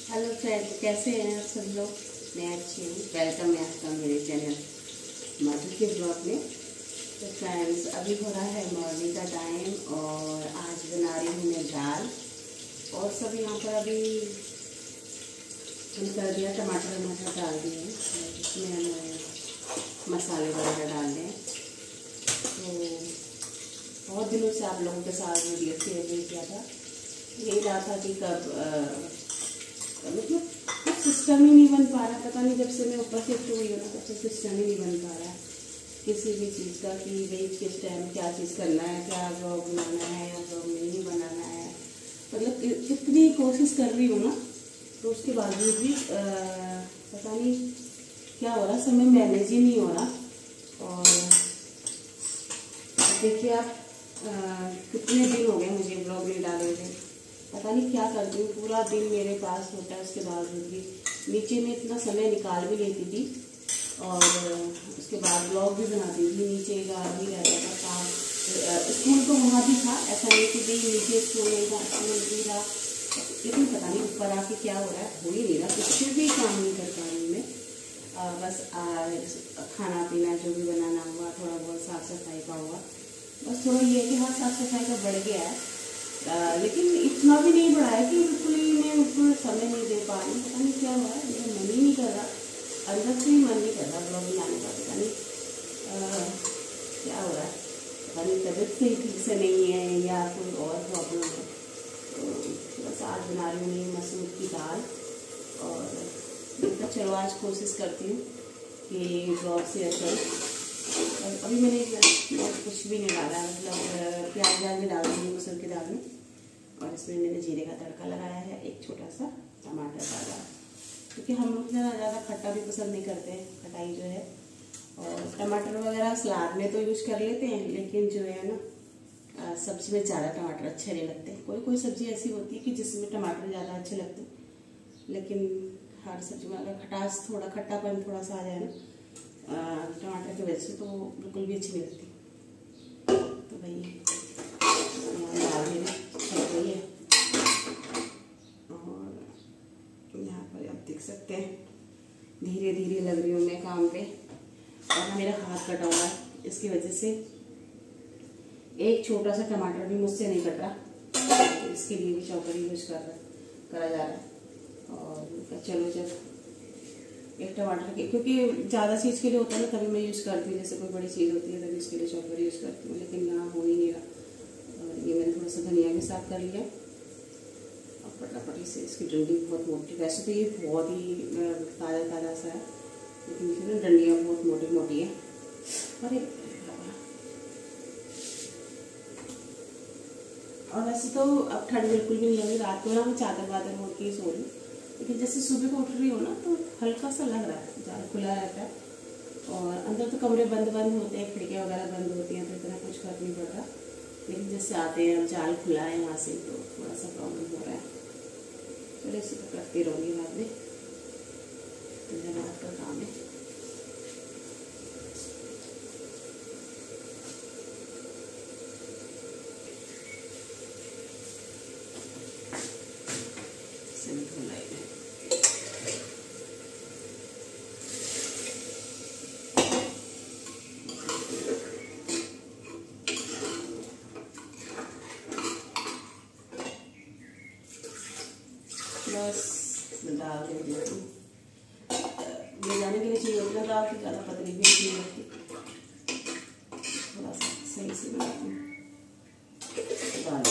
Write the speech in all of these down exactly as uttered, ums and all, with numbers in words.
Hello friends, कैसे हैं आप सब लोग। मैं अच्छी हूँ। वेलकम है आपका मेरे चैनल मधु के ब्लॉग में। तो फ्रेंड्स, अभी हो रहा है मॉर्निंग का टाइम और आज बना रही हूँ मैं दाल। और सब यहाँ पर अभी हम कर दिया, टमाटर वमाटर डाल दिए हैं, इसमें हम मसाले वगैरह डाल दें। तो बहुत दिनों से आप लोगों के साथ वीडियो शेयर नहीं किया था। यही रहा था कि कब मतलब कुछ सिस्टम ही नहीं बन पा रहा। पता नहीं, जब से मैं ऊपर शिफ्ट हुई हूँ ना तब से सिस्टम ही नहीं बन पा रहा है किसी भी चीज़ का कि भाई किस टाइम क्या चीज़ करना है, क्या ब्लॉग बनाना है या ब्लॉग नहीं बनाना है। मतलब कितनी कोशिश कर रही हूँ ना, तो उसके बावजूद भी पता नहीं क्या हो रहा, समय मैनेज ही नहीं हो रहा। और देखिए आप, आ, कितने दिन हो गए मुझे ब्लॉग नहीं डाले हुए। पता नहीं क्या करती हूँ, पूरा दिन मेरे पास होता है, उसके बावजूद भी नीचे में इतना समय निकाल भी लेती थी और उसके बाद ब्लॉग भी बनाती थी। नीचे का भी रहता था काम, स्कूल तो वहाँ भी था, ऐसा नहीं कि भाई नीचे स्कूल नहीं था, स्कूल भी था। लेकिन पता नहीं ऊपर आके क्या हो रहा है, हो ही नहीं रहा, कुछ भी काम नहीं कर पा रही मैं। आ, बस आ, खाना पीना जो भी बनाना हुआ, थोड़ा बहुत साफ सफाई का हुआ, बस थोड़ा ये कि हाँ साफ सफाई का बढ़ गया है। आ, लेकिन इतना भी नहीं बढ़ा है कि बिल्कुल ही मैं उसको समय नहीं दे पा रही। पता नहीं क्या हुआ है, मेरा मन ही नहीं कर रहा, अंदर से ही मन नहीं कर रहा ब्लॉग बनाने का। पता नहीं आ, क्या हो रहा है, पता नहीं तबीयत सही ठीक से नहीं है या कोई और प्रॉब्लम है। तो बस आज बना रही हूँ मसूर की दाल। और तो चलो आज कोशिश करती हूँ कि ब्लॉग शेयर करूँ। अभी मैंने कुछ भी नहीं डाला, मतलब प्याज व्याज भी डाल दी मसूर की दाल में। और इसमें मैंने जीरे का तड़का लगाया है, एक छोटा सा टमाटर डाला, क्योंकि हम लोग ना ज़्यादा खट्टा भी पसंद नहीं करते हैं, खटाई जो है। और टमाटर वगैरह सलाद में तो यूज़ कर लेते हैं, लेकिन जो है ना सब्जी में ज़्यादा टमाटर अच्छे नहीं लगते। कोई कोई सब्ज़ी ऐसी होती है कि जिसमें टमाटर ज़्यादा अच्छे लगते हैं, लेकिन हर सब्जी में अगर खटास, थोड़ा खट्टापन थोड़ा सा आ जाए ना टमाटर की वजह से, तो बिल्कुल भी अच्छी नहीं लगती। तो भाई दाल मेरी चल गई है और यहाँ पर आप देख सकते हैं धीरे धीरे लग रही हूँ मैं काम पे। और मेरा हाथ कटा हुआ है, इसकी वजह से एक छोटा सा टमाटर भी मुझसे नहीं कट रहा, तो इसके लिए भी चॉपर यूज कर रहा करा जा रहा है। और चलो जब एक टमाटर के, क्योंकि ज़्यादा चीज़ के लिए होता है ना तभी मैं यूज़ करती हूँ, जैसे कोई बड़ी चीज़ होती है तभी इसके लिए चॉपर यूज़ करती हूँ, लेकिन यहाँ हो ही नहीं रहा। और ये मैंने थोड़ा सा धनिया भी साफ कर लिया और फटाफट से इसकी डंडी बहुत मोटी, वैसे तो ये बहुत ही ताज़ा ताज़ा सा है, लेकिन इसकी ना डंडियाँ बहुत मोटी मोटी है। अरे और वैसे तो अब ठंड बिल्कुल भी नहीं लगी, रात को ना मैं चादर वादर मोड़ के ही सो रही, लेकिन जैसे सुबह को उठ रही हो ना तो हल्का सा लग रहा है, ज़्यादा खुला रहता है। और अंदर तो कमरे बंद बंद होते हैं, खिड़कियाँ वगैरह बंद होती हैं, तो इतना कुछ फर्क नहीं पड़ रहा। लेकिन जैसे आते हैं, अब जाल खुला है यहाँ से, तो थोड़ा सा प्रॉब्लम हो रहा है। चलो इसी को करती रहूँगी बाद में, तो रात का काम है। बस दाल दे देती हूँ, ले जाने के लिए चाहिए होती है दाल की, ज़्यादा पतली भी नहीं होती, थोड़ा सा सही से बनाती हूँ दाल।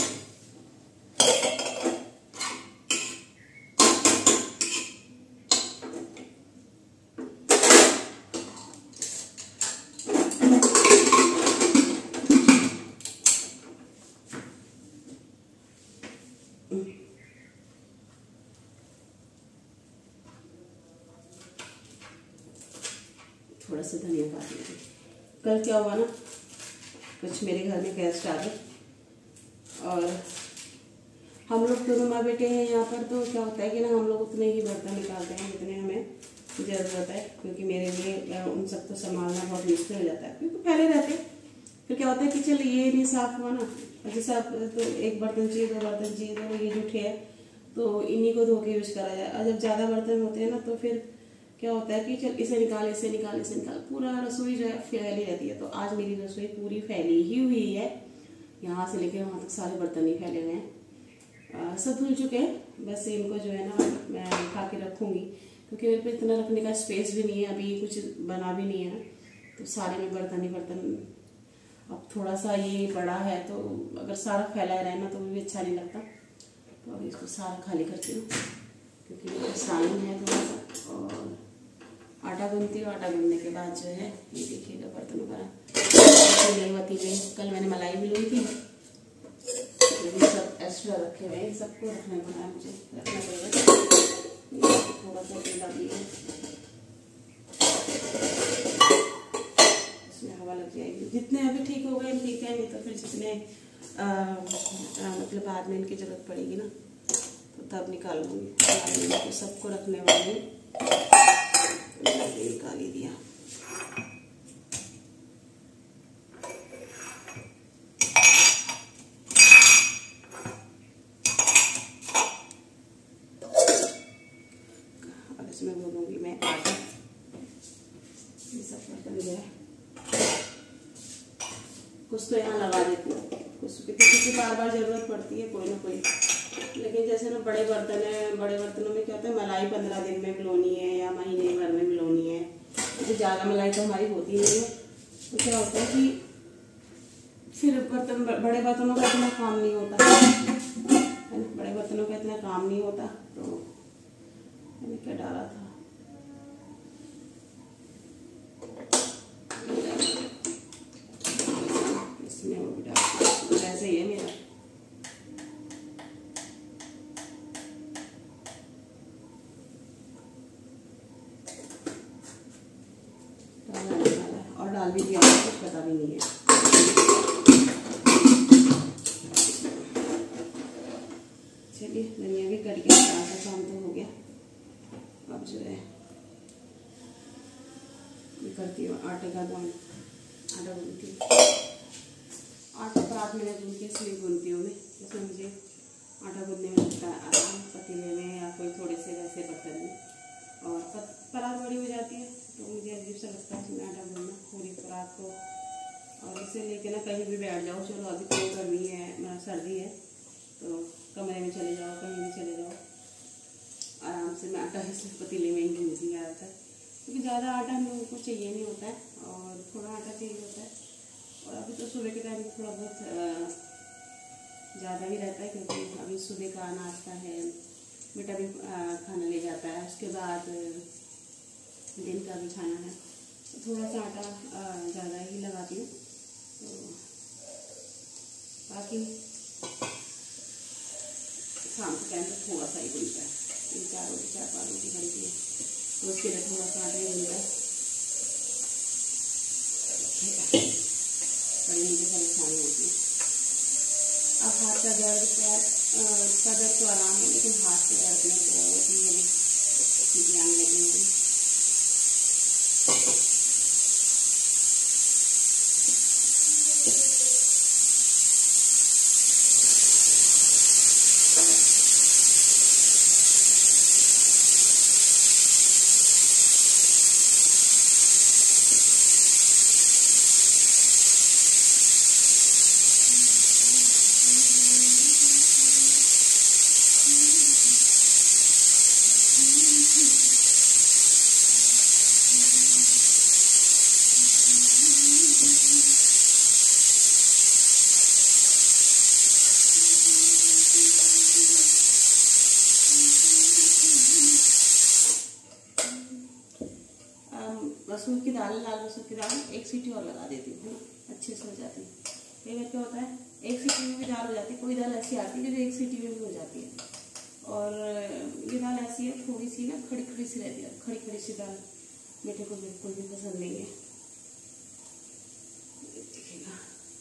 थोड़ा सा धनिया काट लीजिए। कल क्या हुआ ना, कुछ मेरे घर में गेस्ट आ गए और हम लोग दोनों माँ बेटे हैं यहाँ पर, तो क्या होता है कि ना हम लोग उतने ही बर्तन निकालते हैं जितने हमें ज़रूरत है, क्योंकि मेरे लिए उन सब को संभालना बहुत मुश्किल हो जाता है। क्योंकि पहले रहते फिर क्या होता है कि चल ये नहीं साफ हुआ ना, जैसे आप तो एक बर्तन चाहिए, दो बर्तन चाहिए, तो ये जूठे है तो इन्हीं को धो के यूज करा जाए। और जब ज़्यादा बर्तन होते हैं ना तो फिर क्या होता है कि चल इसे निकाल इसे निकाल इसे निकाल, पूरा रसोई जो है फैली रहती है। तो आज मेरी रसोई पूरी फैली ही हुई है, यहाँ से लेके वहाँ तक सारे बर्तन ही फैले हुए हैं। सब धुल चुके हैं, बस इनको जो है ना मैं उठा के रखूँगी, क्योंकि मेरे पे इतना रखने का स्पेस भी नहीं है, अभी कुछ बना भी नहीं है ना, तो सारे में बर्तन ही बर्तन। अब थोड़ा सा ये बड़ा है तो अगर सारा फैला रहे ना तो भी अच्छा नहीं लगता। तो अभी इसको सारा खाली करती हूँ, क्योंकि टाइम है थोड़ा सा। और आटा गूंथती हूँ, आटा गूंथने के बाद जो है ये देखिएगा बर्तनों का नहीं होती गई। कल मैंने मलाई भी ली थी, तो सब एक्स्ट्रा रखे हुए हैं, सबको रखना पड़ा, मुझे रखना पड़ेगा। थोड़ा सा तेल डाली है, इसमें हवा लग जाएगी। जितने अभी ठीक हो गए ठीक है, नहीं तो फिर जितने आ, आ, मतलब बाद में इनकी जरूरत पड़ेगी ना तो तब निकाल लूँगी। तो सबको रखने वाली निकाल ही दिया। अब इसमें बोलूँगी मैं आटा, ये सब बर्तन जो है कुछ तो यहाँ लगा देती हूँ, कुछ किसी की बार बार ज़रूरत पड़ती है कोई ना कोई। लेकिन जैसे ना बड़े बर्तन है, बड़े बर्तनों में क्या होता है मलाई पंद्रह दिन में मिलानी है या महीने भर में मिलानी है, तो ज़्यादा मलाई तो हमारी होती नहीं है। तो क्या होता है कि फिर बर्तन बड़े बर्तनों का इतना काम नहीं होता है ना, बड़े बर्तनों का इतना काम नहीं होता। तो मैंने क्या डाला था, इसमें वो भी डाल, ऐसे ही है मेरा। और डाल भी दिया, कुछ पता भी नहीं है। चलिए धनिया भी कट गया, सारा काम तो हो गया। अब जो है करती हूँ आटे का बॉल, आटा गूंथती हूँ। आटा परात में गूंथ के इसलिए गूंथती हूँ मैं, इसमें मुझे आटा गूंथने में लगता है आराम, पतीले में या कोई थोड़े से वैसे बर्तन में। और परात बड़ी हो जाती है तो मुझे अजीब सा लगता है इसमें आटा गूंथना पूरी परात को। और इसे लेके ना कहीं भी बैठ जाओ, चलो अभी तो गर्मी है, मतलब सर्दी है, तो कमरे में चले जाओ, कहीं भी चले जाओ, आराम से मैं आटा इस पतीले में ही गूंथती ज़्यादातर, क्योंकि ज़्यादा आटा हम लोगों को चाहिए नहीं होता है और थोड़ा आटा चाहिए होता है। और अभी तो सुबह के टाइम थोड़ा बहुत ज़्यादा भी रहता है, क्योंकि अभी सुबह का नाश्ता है, बेटा भी खाना ले जाता है, उसके बाद दिन का भी खाना है, तो थोड़ा सा आटा ज़्यादा ही लगाती हूँ। तो बाकी शाम के टाइम तो थोड़ा सा ही बनता है, तीन चार रोटी चार पाँच रोटी बनती है, तो उसके लिए थोड़ा सा आटा ही बनता है। बड़ी मुझे परेशानी होती है। अब हाथ का दर्द, पैर का दर्द तो आराम है, लेकिन हाथ के दर्द में बहुत ही मेरी चीज़ें आने लगी मुझे। मसूर की दाल, लाल मसूर की दाल एक सीटी और लगा देती हूँ, है ना, अच्छे से हो जाती है। कई बार क्या होता है एक सीटी में भी दाल हो जाती है, कोई दाल ऐसी आती है जो एक सीटी में भी हो जाती है। और ये दाल ऐसी है थोड़ी सी ना खड़ी खड़ी सी रहती है, खड़ी खड़ी सी दाल बेटे को बिल्कुल भी पसंद नहीं है। देखिएगा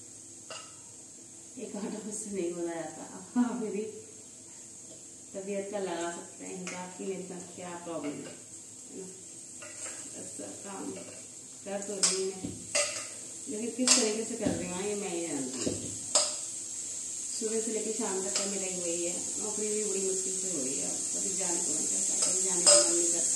एक आटा मुझसे नहीं बोला जाता। हाँ मेरी तबीयत का लगा सकते हैं हिसाब की मेरे साथ क्या प्रॉब्लम है ना, काम कर तो रही है, लेकिन किस तरीके से कर रही हूँ ये मैं ही जानती हूँ। सुबह से लेकर शाम तक का मेरा ही वही है। नौकरी भी बड़ी मुश्किल से हो रही है, कभी जाने को मन करता, कभी जाने का मन नहीं करता।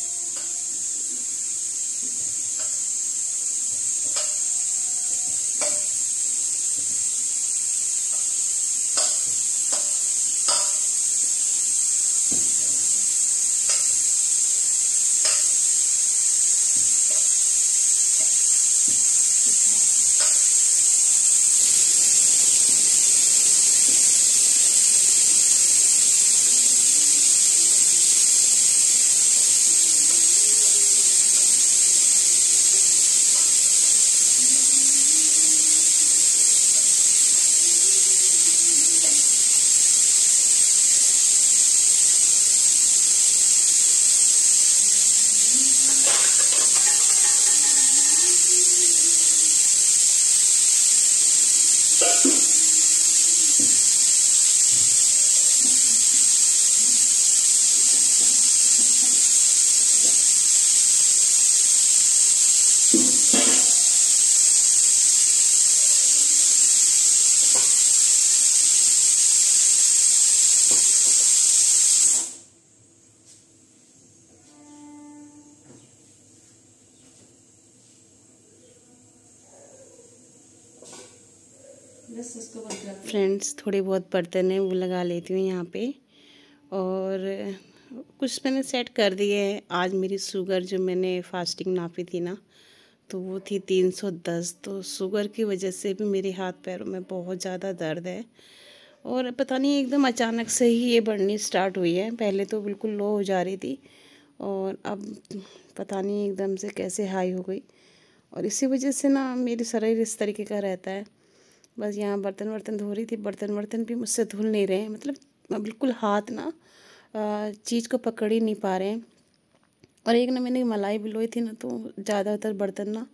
फ्रेंड्स, थोड़े बहुत बर्तन हैं वो लगा लेती हूँ यहाँ पे। और कुछ मैंने सेट कर दिए हैं। आज मेरी शुगर जो मैंने फास्टिंग नापी थी ना, तो वो थी तीन सौ दस। तो शुगर की वजह से भी मेरे हाथ पैरों में बहुत ज़्यादा दर्द है। और पता नहीं एकदम अचानक से ही ये बढ़नी स्टार्ट हुई है। पहले तो बिल्कुल लो हो जा रही थी और अब पता नहीं एकदम से कैसे हाई हो गई। और इसी वजह से ना मेरी शरीर इस तरीके का रहता है। बस यहाँ बर्तन वर्तन धो रही थी, बर्तन वर्तन भी मुझसे धुल नहीं रहे हैं। मतलब बिल्कुल हाथ ना चीज़ को पकड़ ही नहीं पा रहे हैं। और एक ना मैंने मलाई भिगोई थी ना, तो ज़्यादातर बर्तन ना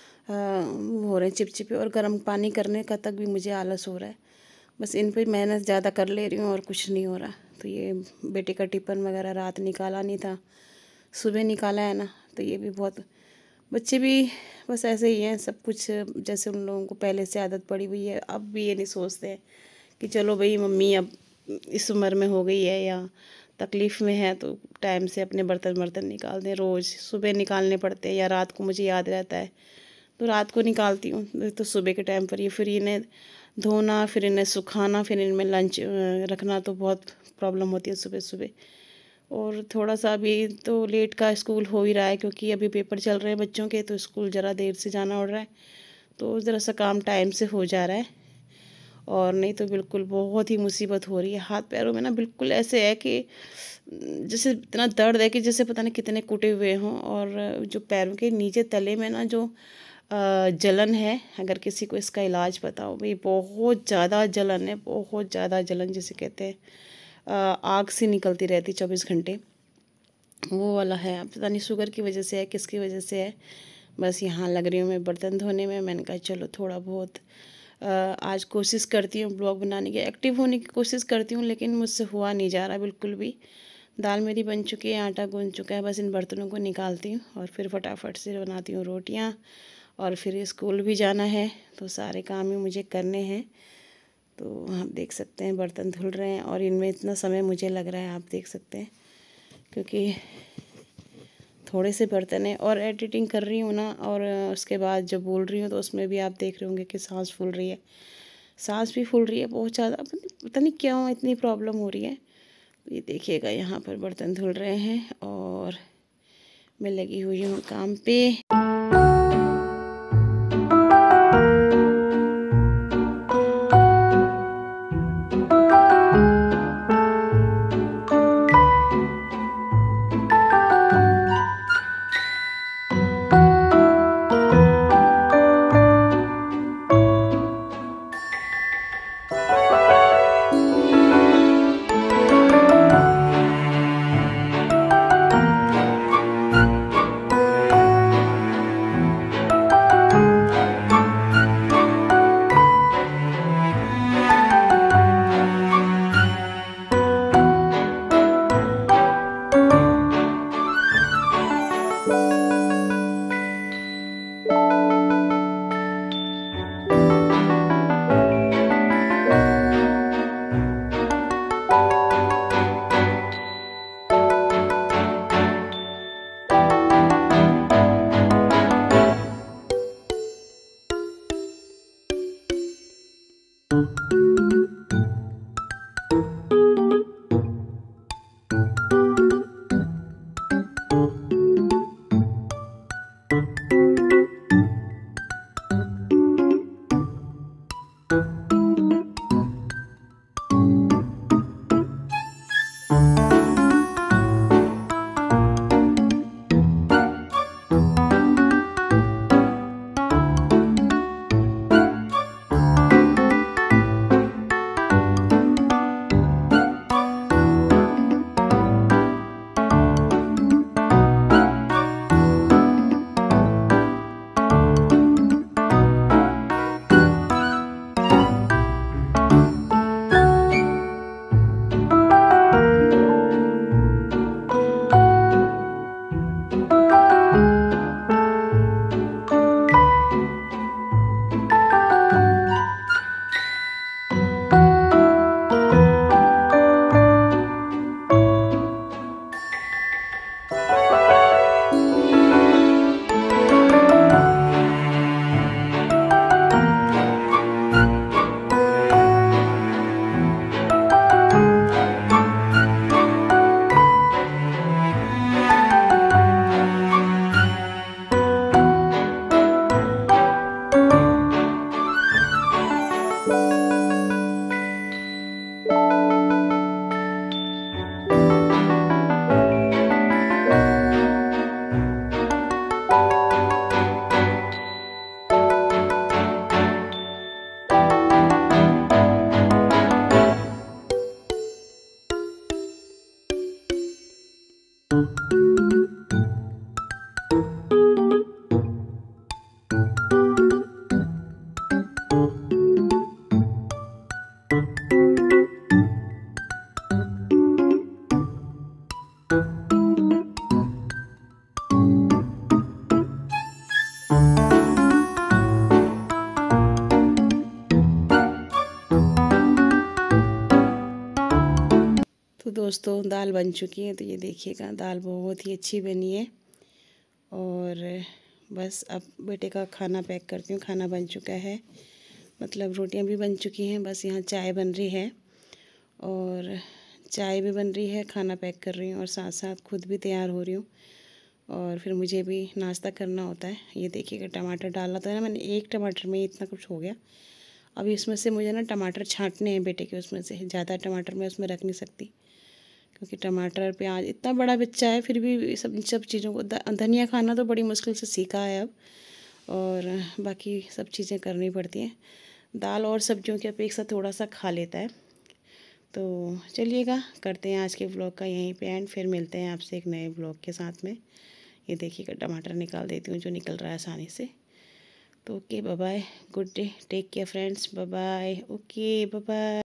हो रहे हैं चिपचिपे, और गर्म पानी करने का तक भी मुझे आलस हो रहा है। बस इन पर मेहनत ज़्यादा कर ले रही हूँ और कुछ नहीं हो रहा। तो ये बेटे का टिफ़िन वगैरह रात निकाला नहीं था, सुबह निकाला है ना, तो ये भी बहुत, बच्चे भी बस ऐसे ही हैं सब कुछ। जैसे उन लोगों को पहले से आदत पड़ी हुई है, अब भी ये नहीं सोचते हैं कि चलो भाई मम्मी अब इस उम्र में हो गई है या तकलीफ़ में है तो टाइम से अपने बर्तन बर्तन निकाल दें। रोज़ सुबह निकालने पड़ते हैं या रात को मुझे याद रहता है तो रात को निकालती हूँ। तो सुबह के टाइम पर ये फिर इन्हें धोना, फिर इन्हें सुखाना, फिर इनमें लंच रखना, तो बहुत प्रॉब्लम होती है सुबह सुबह। और थोड़ा सा अभी तो लेट का स्कूल हो ही रहा है, क्योंकि अभी पेपर चल रहे हैं बच्चों के, तो स्कूल ज़रा देर से जाना पड़ रहा है। तो ज़रा सा काम टाइम से हो जा रहा है, और नहीं तो बिल्कुल बहुत ही मुसीबत हो रही है। हाथ पैरों में ना बिल्कुल ऐसे है कि जैसे इतना दर्द है कि जैसे पता नहीं कितने कूटे हुए हों। और जो पैरों के नीचे तले में ना जो जलन है, अगर किसी को इसका इलाज पता हो भाई, बहुत ज़्यादा जलन है, बहुत ज़्यादा जलन जिसे कहते हैं, आग सी निकलती रहती चौबीस घंटे, वो वाला है। पता नहीं शुगर की वजह से है, किसकी वजह से है। बस यहाँ लग रही हूँ मैं बर्तन धोने में। मैंने कहा चलो थोड़ा बहुत आज कोशिश करती हूँ ब्लॉग बनाने की, एक्टिव होने की कोशिश करती हूँ, लेकिन मुझसे हुआ नहीं जा रहा बिल्कुल भी। दाल मेरी बन चुकी है, आटा गूंद चुका है, बस इन बर्तनों को निकालती हूँ और फिर फटाफट से बनाती हूँ रोटियाँ। और फिर स्कूल भी जाना है, तो सारे काम ही मुझे करने हैं। तो आप देख सकते हैं बर्तन धुल रहे हैं, और इनमें इतना समय मुझे लग रहा है, आप देख सकते हैं, क्योंकि थोड़े से बर्तन हैं। और एडिटिंग कर रही हूँ ना, और उसके बाद जब बोल रही हूँ तो उसमें भी आप देख रहे होंगे कि सांस फूल रही है, सांस भी फूल रही है बहुत ज़्यादा। पता नहीं क्यों इतनी प्रॉब्लम हो रही है। ये देखिएगा यहाँ पर बर्तन धुल रहे हैं और मैं लगी हुई हूँ काम पे। तो दोस्तों दाल बन चुकी है, तो ये देखिएगा दाल बहुत ही अच्छी बनी है। और बस अब बेटे का खाना पैक करती हूँ। खाना बन चुका है, मतलब रोटियां भी बन चुकी हैं, बस यहाँ चाय बन रही है। और चाय भी बन रही है, खाना पैक कर रही हूँ और साथ साथ खुद भी तैयार हो रही हूँ। और फिर मुझे भी नाश्ता करना होता है। ये देखिएगा टमाटर डाला था ना मैंने, एक टमाटर में इतना कुछ हो गया। अभी इसमें से मुझे ना टमाटर छांटने हैं बेटे के, उसमें से ज़्यादा टमाटर मैं उसमें रख नहीं सकती, क्योंकि टमाटर प्याज, इतना बड़ा बच्चा है फिर भी सब सब चीज़ों को, धनिया खाना तो बड़ी मुश्किल से सीखा है अब, और बाकी सब चीज़ें करनी पड़ती हैं। दाल और सब्जियों की अपेक्षा थोड़ा सा खा लेता है। तो चलिएगा करते हैं आज के व्लॉग का यहीं पे एंड, फिर मिलते हैं आपसे एक नए व्लॉग के साथ में। ये देखिएगा टमाटर निकाल देती हूँ जो निकल रहा है आसानी से। तो okay, bye bye, good day, take care friends, bye bye, okay bye bye.